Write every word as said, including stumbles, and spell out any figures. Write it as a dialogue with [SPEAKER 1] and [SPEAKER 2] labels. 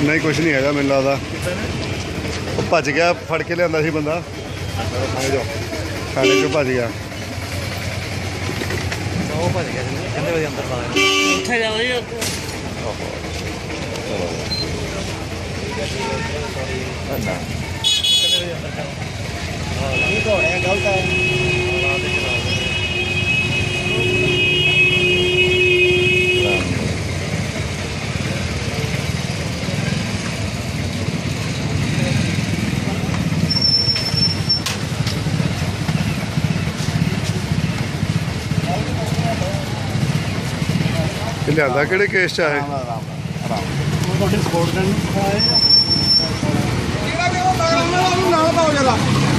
[SPEAKER 1] नहीं कुछ नहीं है मैंने लगता भज गया फड़ के लिया सी बंदा थाने चो भज गया लिया कि केस च है
[SPEAKER 2] ना पाओ जरा